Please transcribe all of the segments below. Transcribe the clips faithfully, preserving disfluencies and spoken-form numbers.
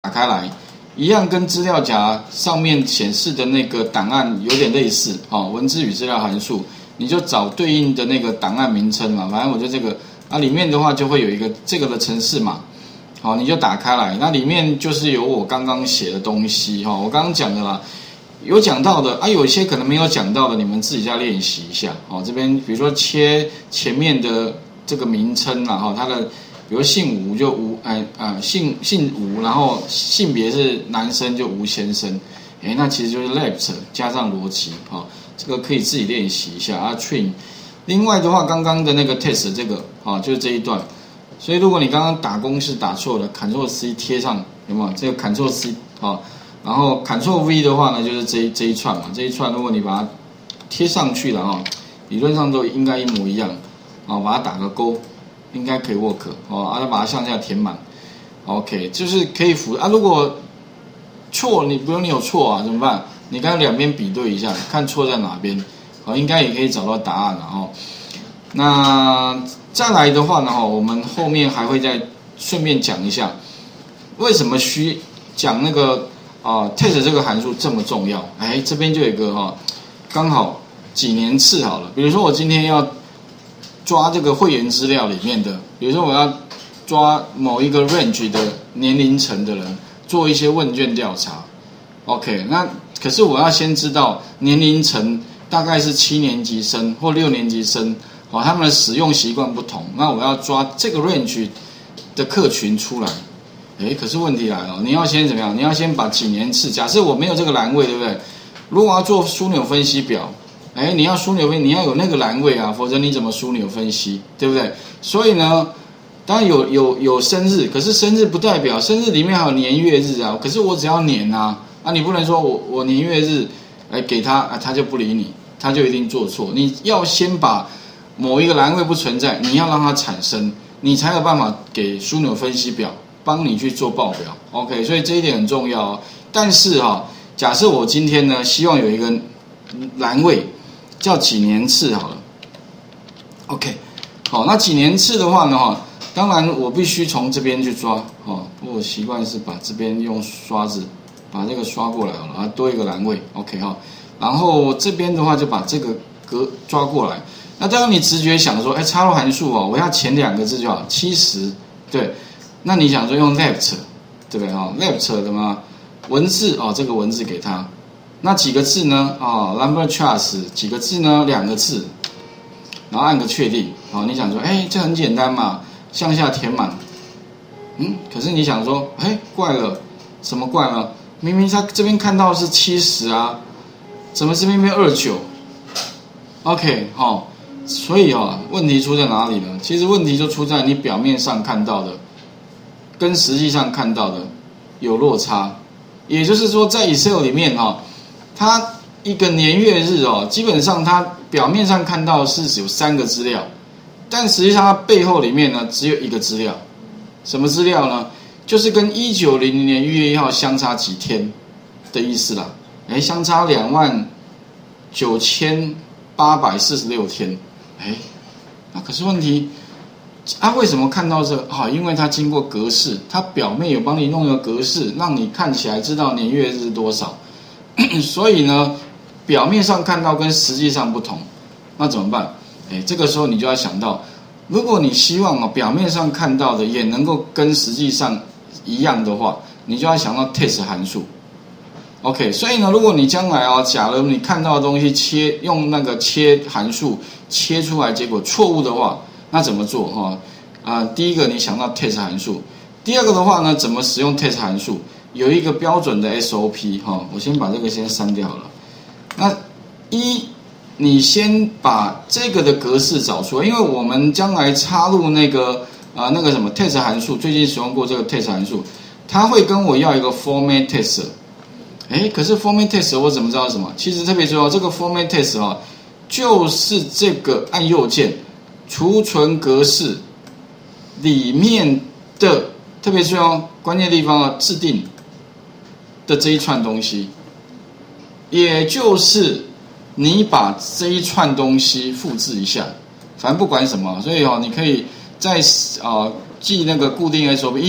开来，一样跟资料夹上面显示的那个档案有点类似，哦，文字与资料函数，你就找对应的那个档案名称嘛，反正我就这个，啊，里面的话就会有一个这个的程式码，好，你就打开来，那里面就是有我刚刚写的东西，哈，我刚刚讲的啦。有讲到的啊，有一些可能没有讲到的，你们自己再练习一下。哦，这边比如说切前面的这个名称啦，哈，它的比如姓吴就吴，哎啊、呃、姓姓吴，然后性别是男生就吴先生，哎，那其实就是 left 加上逻辑，哈、哦，这个可以自己练习一下啊 train。另外的话，刚刚的那个 test 这个啊、哦，就是这一段，所以如果你刚刚打公式打错了 ，Ctrl C 贴上有没有？这个 Ctrl C 啊、哦。然后 Ctrl V 的话呢，就是这一这一串嘛，这一串如果你把它贴上去了哈，理论上都应该一模一样，啊，把它打个勾，应该可以 work 哦，啊，再把它向下填满 ，OK， 就是可以符啊。如果错，你比如你有错啊，怎么办？你刚刚两边比对一下，看错在哪边，好，应该也可以找到答案了哦。那再来的话呢，哈，我们后面还会再顺便讲一下，为什么需讲那个。啊 ，test 这个函数这么重要，哎，这边就有一个哈、哦，刚好几年次好了。比如说我今天要抓这个会员资料里面的，比如说我要抓某一个 range 的年龄层的人，做一些问卷调查。OK， 那可是我要先知道年龄层大概是七年级生或六年级生，哦，他们的使用习惯不同，那我要抓这个 range 的客群出来。哎，可是问题来了，你要先怎么样？你要先把几年次，假设我没有这个栏位，对不对？如果我要做枢纽分析表，哎，你要枢纽分，你要有那个栏位啊，否则你怎么枢纽分析，对不对？所以呢，当然有有有生日，可是生日不代表生日里面还有年月日啊。可是我只要年啊，啊，你不能说我我年月日，哎，给他啊，他就不理你，他就一定做错。你要先把某一个栏位不存在，你要让它产生，你才有办法给枢纽分析表。帮你去做报表 ，OK， 所以这一点很重要哦。但是哈、哦，假设我今天呢，希望有一个栏位叫几年次好了 ，OK， 好，那几年次的话呢，哈，当然我必须从这边去抓，哦，我习惯是把这边用刷子把这个刷过来好了，啊，多一个栏位 ，OK 哈，然后这边的话就把这个格抓过来。那当然你直觉想说，哎，插入函数哦，我要前两个字就好，七十，对。那你想说用 left 对不对啊、哦、？left 的嘛，文字哦，这个文字给它，那几个字呢？啊、哦、，number charts 几个字呢？两个字，然后按个确定。好、哦，你想说，哎，这很简单嘛，向下填满。嗯，可是你想说，哎，怪了，什么怪了？明明他这边看到是七十啊，怎么这边变二九 ？OK， 好、哦，所以哦，问题出在哪里呢？其实问题就出在你表面上看到的。跟实际上看到的有落差，也就是说，在 Excel 里面哈、哦，它一个年月日哦，基本上它表面上看到是有三个资料，但实际上它背后里面呢只有一个资料，什么资料呢？就是跟一九零零年一月一号相差几天的意思啦，哎，相差两万九千八百四十六天，哎，那可是问题。啊，为什么看到这个？啊，因为它经过格式，它表面有帮你弄一个格式，让你看起来知道年月日多少。所以呢，表面上看到跟实际上不同，那怎么办？哎，这个时候你就要想到，如果你希望哦表面上看到的也能够跟实际上一样的话，你就要想到 test 函数。OK， 所以呢，如果你将来哦，假如你看到的东西切用那个切函数切出来，结果错误的话。那怎么做哈？啊，第一个你想到 test 函数，第二个的话呢，怎么使用 test 函数？有一个标准的 S O P 哈，我先把这个先删掉了。那一，你先把这个的格式找出来，因为我们将来插入那个啊、呃、那个什么 test 函数，最近使用过这个 test 函数，它会跟我要一个 format test。哎，可是 format test 我怎么知道什么？其实特别重要，这个 format test 啊，就是这个按右键。储存格式里面的特别是哦关键地方啊，制定的这一串东西，也就是你把这一串东西复制一下，反正不管什么，所以哦，你可以在啊、呃、记那个固定 S O P 一，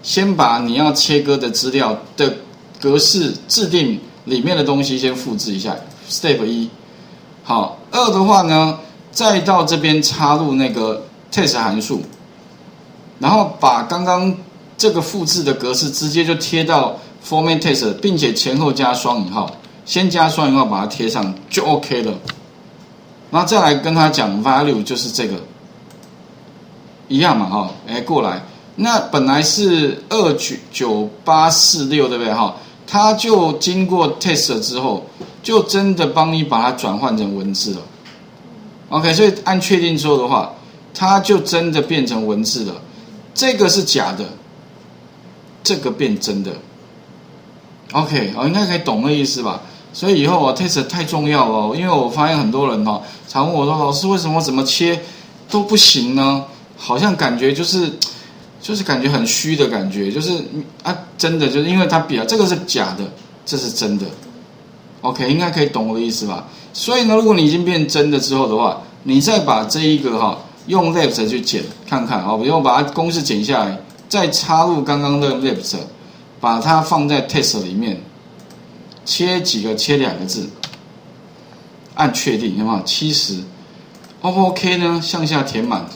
先把你要切割的资料的格式制定里面的东西先复制一下 ，step 一。好，二的话呢，再到这边插入那个 test 函数，然后把刚刚这个复制的格式直接就贴到 format test， 并且前后加双引号，先加双引号把它贴上就 OK 了。然后再来跟他讲 value 就是这个，一样嘛哈，哎过来，那本来是二九九八四六对不对哈？它就经过 test 之后，就真的帮你把它转换成文字了。OK， 所以按确定之后的话，它就真的变成文字了。这个是假的，这个变真的。OK， 哦，应该可以懂那意思吧？所以以后哦 test 太重要了，因为我发现很多人哦，常问我说，老师为什么怎么切都不行呢？好像感觉就是。就是感觉很虚的感觉，就是啊，真的就是因为它比较这个是假的，这是真的 ，OK， 应该可以懂我的意思吧？所以呢，如果你已经变真的之后的话，你再把这一个哈用 left 去剪看看啊，比如把它公式剪下来，再插入刚刚的 left， 把它放在 test 里面，切几个，切两个字，按确定，有没有？七十 ，O 不 OK 呢？向下填满。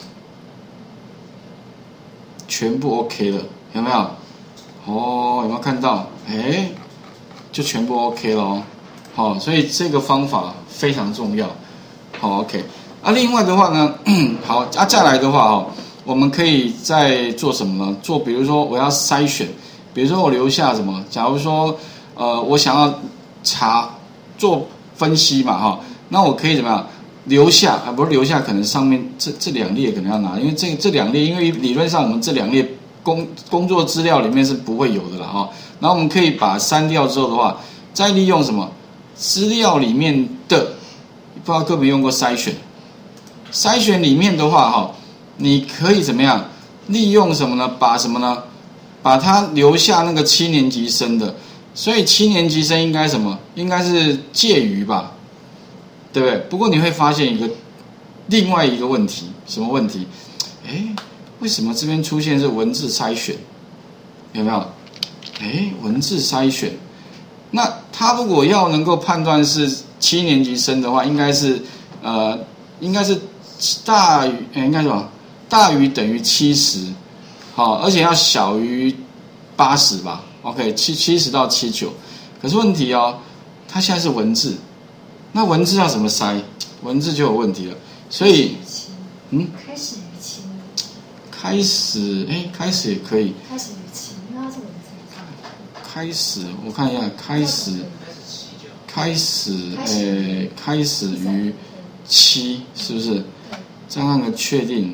全部 OK 了，有没有？哦，有没有看到？哎，就全部 OK 了哦。好，所以这个方法非常重要。好 ，OK。啊，另外的话呢，好啊，再来的话哦，我们可以再做什么呢？做，比如说我要筛选，比如说我留下什么？假如说呃，我想要查做分析嘛，哈，那我可以怎么样？留下啊，不是留下，可能上面这这两列可能要拿，因为这这两列，因为理论上我们这两列工工作资料里面是不会有的啦哈。然后我们可以把删掉之后的话，再利用什么资料里面的，不知道各位有没有用过筛选？筛选里面的话哈，你可以怎么样利用什么呢？把什么呢？把它留下那个七年级生的，所以七年级生应该什么？应该是介于吧？对不对？不过你会发现一个另外一个问题，什么问题？哎，为什么这边出现是文字筛选？有没有？哎，文字筛选，那他如果要能够判断是七年级生的话，应该是呃，应该是大于，哎，应该什么？大于等于七十，好，而且要小于八十吧 ？OK， 七七十到七九。可是问题哦，它现在是文字。那文字要怎么筛？文字就有问题了，所以，嗯， 开始于七， 开始，哎，开始也可以。 开始于七，那它是文字上。 开始，我看一下，开始，开始，哎，开始于七，是不是？再按个确定，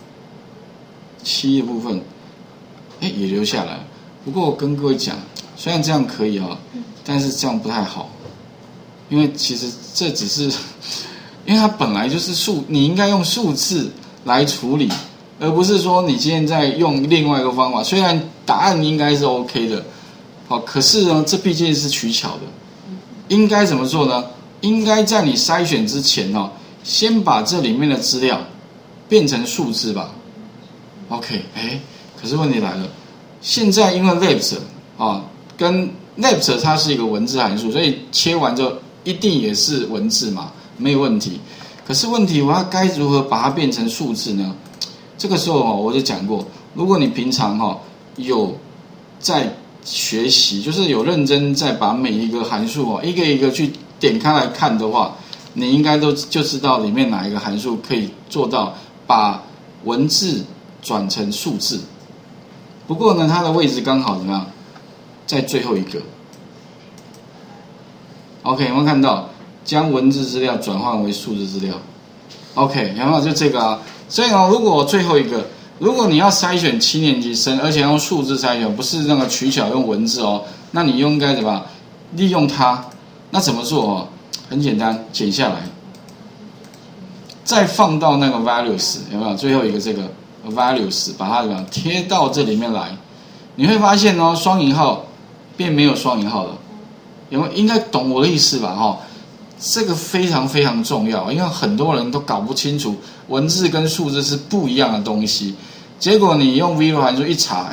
七的部分，哎，也留下来。不过我跟各位讲，虽然这样可以啊，但是这样不太好。因为其实这只是，因为它本来就是数，你应该用数字来处理，而不是说你今天在用另外一个方法。虽然答案应该是 OK 的，好，可是呢，这毕竟是取巧的。应该怎么做呢？应该在你筛选之前哦，先把这里面的资料变成数字吧。OK， 哎，可是问题来了，现在因为 left 啊跟 left 它是一个文字函数，所以切完之后。一定也是文字嘛，没有问题。可是问题，我要该如何把它变成数字呢？这个时候我就讲过，如果你平常哈有在学习，就是有认真在把每一个函数哦一个一个去点开来看的话，你应该都就知道里面哪一个函数可以做到把文字转成数字。不过呢，它的位置刚好怎么样，在最后一个。OK， 有没有看到将文字资料转换为数字资料 ？OK， 有没有就这个啊？所以呢，如果我最后一个，如果你要筛选七年级生，而且用数字筛选，不是那个取巧用文字哦，那你应该怎么利用它？那怎么做哦？很简单，剪下来，再放到那个 values， 有没有？最后一个这个 values， 把它怎么样贴到这里面来？你会发现哦，双引号变没有双引号了。有没有应该懂我的意思吧？哈，这个非常非常重要，因为很多人都搞不清楚文字跟数字是不一样的东西。结果你用 V L O O K 函数一查，哎，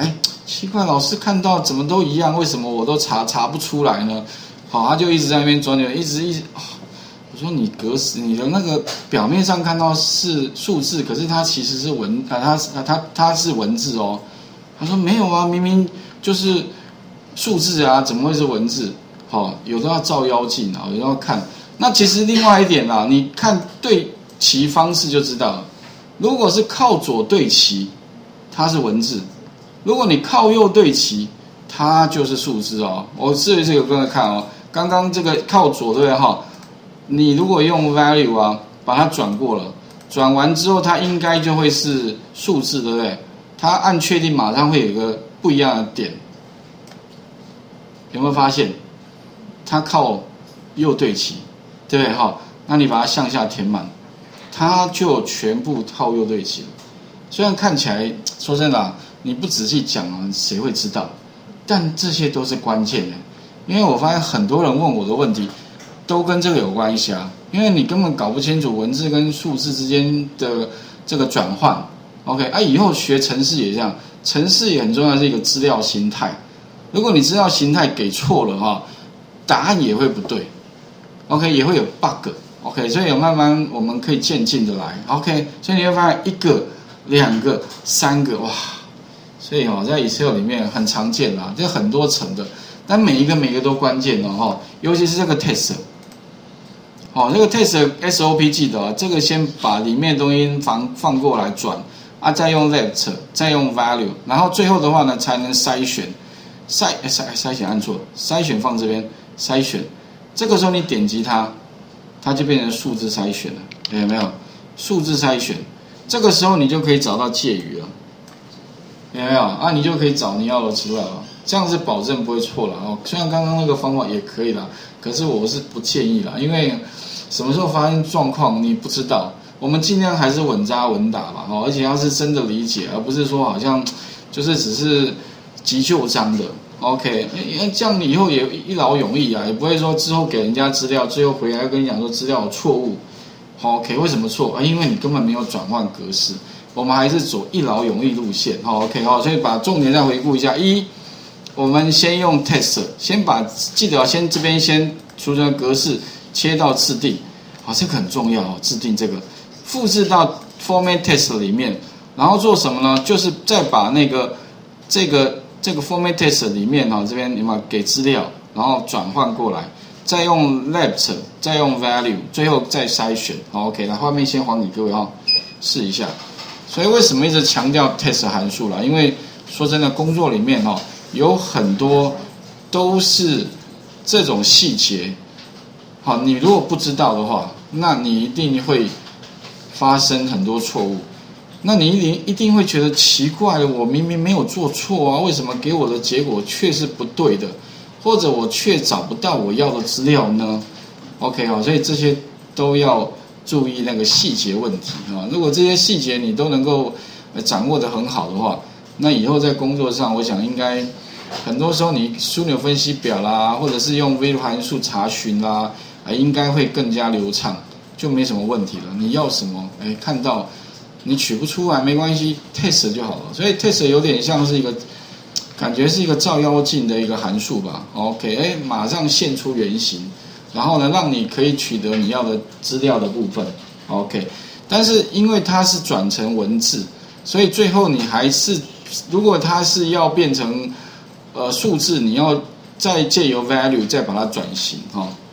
奇怪，老师看到怎么都一样，为什么我都查查不出来呢？好，他就一直在那边转转，一直一直。哦、我说你格式，你的那个表面上看到是数字，可是它其实是文啊，它它它它是文字哦。他说没有啊，明明就是数字啊，怎么会是文字？好、哦，有的要照妖镜啊，有的要看。那其实另外一点啦，你看对齐方式就知道了。如果是靠左对齐，它是文字；如果你靠右对齐，它就是数字哦。我试一试给各位看哦。刚刚这个靠左对不对哈？你如果用 value 啊，把它转过了，转完之后它应该就会是数字，对不对？它按确定马上会有一个不一样的点，有没有发现？它靠右对齐，对不对哈？那你把它向下填满。它就全部靠右对齐了，虽然看起来说真的、啊，你不仔细讲啊，谁会知道？但这些都是关键的，因为我发现很多人问我的问题，都跟这个有关系啊。因为你根本搞不清楚文字跟数字之间的这个转换。OK， 啊，以后学程式也这样，程式也很重要，是一个资料形态。如果你资料形态给错了哈，答案也会不对。OK， 也会有 bug。OK， 所以有慢慢我们可以渐进的来。OK， 所以你会发现一个、两个、三个，哇！所以哦，在 Excel 里面很常见啦，这很多层的，但每一个每一个都关键哦，哈，尤其是这个 test， 哦，这个 test S O P 记得、哦，这个先把里面的东西放放过来转啊，再用 left， 再用 value， 然后最后的话呢才能筛选，筛筛筛选按错，筛选放这边，筛选，这个时候你点击它。它就变成数字筛选了，有没有？数字筛选，这个时候你就可以找到介于了，有没有？啊，你就可以找你要的出来了，这样是保证不会错了哦。虽然刚刚那个方法也可以啦，可是我是不建议啦，因为什么时候发生状况你不知道，我们尽量还是稳扎稳打吧，哦，而且要是真的理解，而不是说好像就是只是急就章的。OK， 这样你以后也一劳永逸啊，也不会说之后给人家资料，最后回来跟你讲说资料有错误。OK， 为什么错啊？因为你根本没有转换格式。我们还是走一劳永逸路线。OK， 好，所以把重点再回顾一下：一，我们先用 test， 先把记得先这边先储存格式切到制定，好，这个很重要哦，制定这个复制到 format test 里面，然后做什么呢？就是再把那个这个。这个 format test 里面哈，这边有没有给资料，然后转换过来，再用 left， 再用 value， 最后再筛选。好 ，OK， 那画面先还给各位哈，试一下。所以为什么一直强调 test 函数啦？因为说真的，工作里面哈有很多都是这种细节。好，你如果不知道的话，那你一定会发生很多错误。那你一定一定会觉得奇怪了，我明明没有做错啊，为什么给我的结果却是不对的，或者我却找不到我要的资料呢 ？OK 好，所以这些都要注意那个细节问题啊。如果这些细节你都能够掌握得很好的话，那以后在工作上，我想应该很多时候你枢纽分析表啦，或者是用 VLOOKUP 函数查询啦，应该会更加流畅，就没什么问题了。你要什么，哎，看到。你取不出来没关系 ，test 就好了。所以 test 有点像是一个，感觉是一个照妖镜的一个函数吧。OK， 哎，马上现出原形，然后呢，让你可以取得你要的资料的部分。OK， 但是因为它是转成文字，所以最后你还是，如果它是要变成呃数字，你要再借由 value 再把它转型哈、哦。